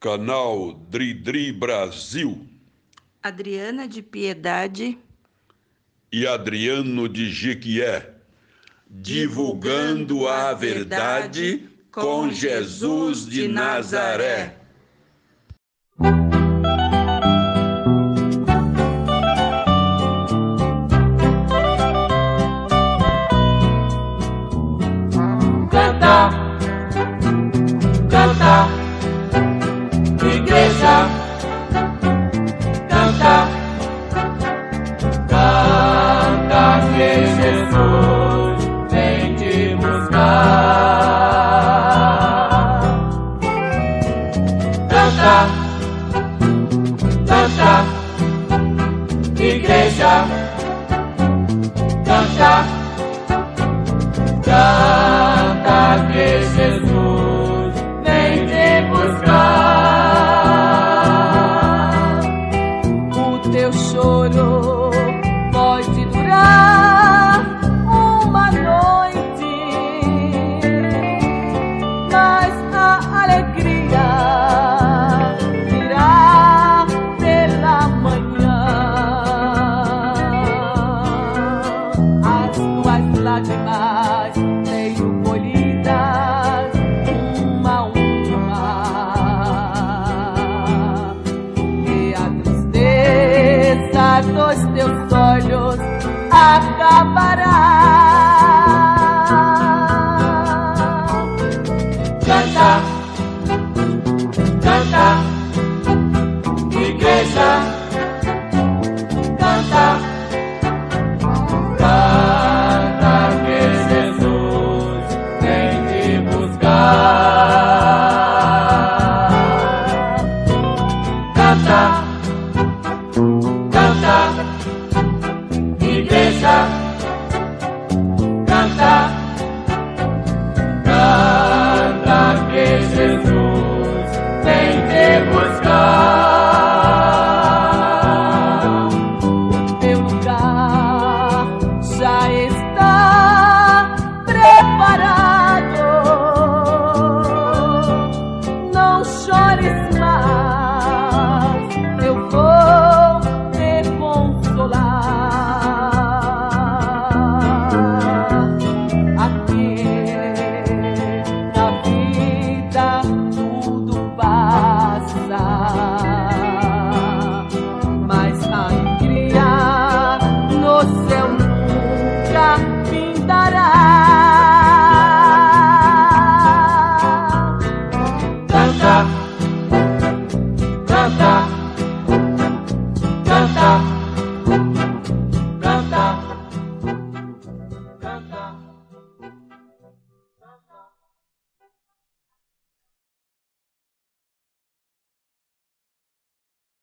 Canal Dri Brasil. Adriana de Piedade E Adriano de Jequié, divulgando a verdade com Jesus de Nazaré. Canta, canta, igreja, canta, canta que Jesus vem te buscar. Canta, canta, igreja, canta, canta que Jesus vem te buscar. O teu choro pode durar uma noite, mas a alegria virá pela manhã. As tuas lágrimas meio colhidas, uma a uma, e a tristeza dos teus olhos acabará. Canta, canta, igreja, canta, canta que Jesus vem te buscar. Canta, canta, igreja, canta, canta que Jesus vem te buscar. Teu lugar já está preparado. Não chores mais, eu vou te consolar. Aqui na vida tudo passa, mas a alegria no céu nunca pintará. Canta,